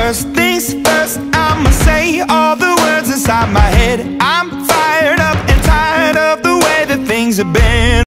First things first, I'ma say all the words inside my head. I'm fired up and tired of the way that things have been.